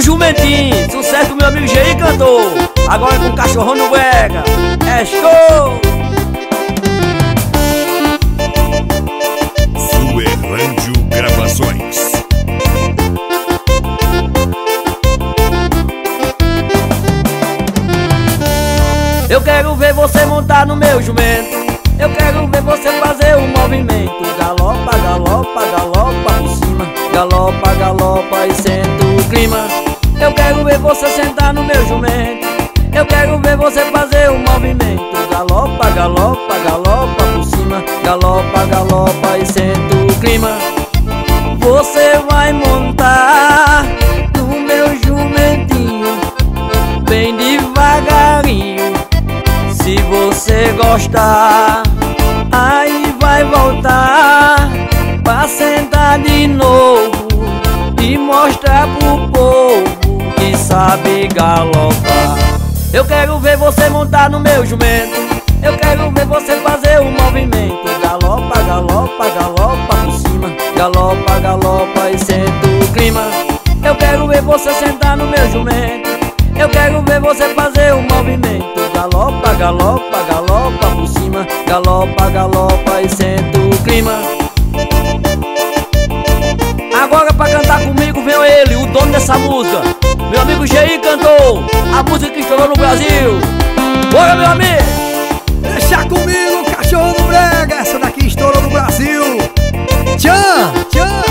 jumentinho, sucesso do meu amigo Gei cantou. Agora com o cachorrão no brega. É show! Suerrândio Gravações. Eu quero ver você montar no meu jumento. Eu quero ver você fazer o movimento. Galopa, galopa, galopa por cima. Galopa, galopa e senta o clima. Eu quero ver você sentar no meu jumento. Eu quero ver você fazer o movimento. Galopa, galopa, galopa por cima. Galopa, galopa e senta o clima. Você vai montar no meu jumentinho, bem devagarinho. Se você gostar, aí vai voltar pra sentar de novo e mostrar pro povo que sabe galopar. Eu quero ver você montar no meu jumento. Eu quero ver você fazer o movimento. Galopa, galopa, galopa por cima. Galopa, galopa e senta o clima. Eu quero ver você sentar no meu jumento. Eu quero ver você fazer o movimento. Galopa, galopa, galopa por cima. Galopa, galopa e senta o clima. Agora pra cantar comigo veio ele, o dono dessa música. Meu amigo Gei cantou a música que estourou no Brasil. Bora, meu amigo! Deixa comigo, cachorro no brega. Essa daqui estourou no Brasil. Tchan, tchan.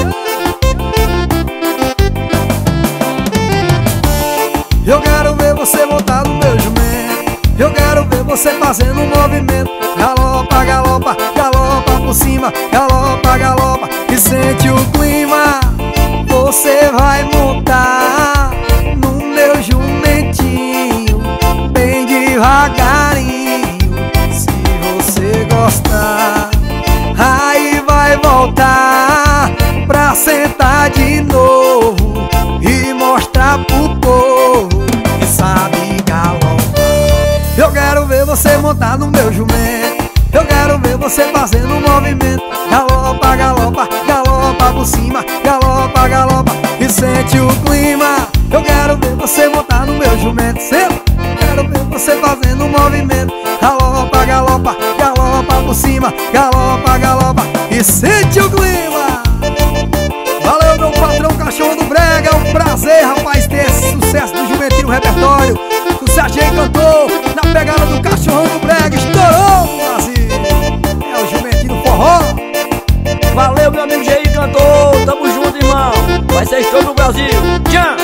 Eu quero ver você montar no meu jumento. Eu quero ver você fazendo um movimento. Galopa, galopa, galopa por cima. Galopa, galopa e sente o clima. Você vai montar no meu jumentinho, bem devagarinho. Se você gostar, aí vai voltar pra sentar de novo e mostrar pro povo que sabe galopar. Eu quero ver você montar no meu jumento. Eu quero ver você fazendo um movimento. Galopa, galopa, galopa por cima. Galopa, galopa e sente o clima. Eu quero ver você montar no meu jumento. Quero ver você fazendo um movimento. Galopa, galopa, galopa por cima. Galopa, galopa e sente o clima. Valeu, meu patrão cachorro do brega. É um prazer, rapaz, ter esse sucesso do jumentinho no repertório. O Serginho cantou na pegada do cachorrão do brega. Estourou no Brasil. É o jumentinho do forró. Valeu, meu amigo Gei cantou. Tamo junto, irmão. Vai ser estouro no Brasil. Tchau!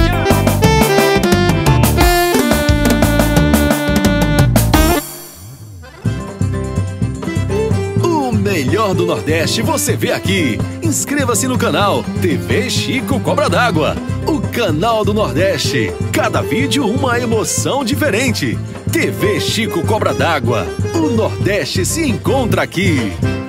O melhor do Nordeste você vê aqui. Inscreva-se no canal TV Chico Cobra d'Água, o canal do Nordeste. Cada vídeo uma emoção diferente. TV Chico Cobra d'Água. O Nordeste se encontra aqui.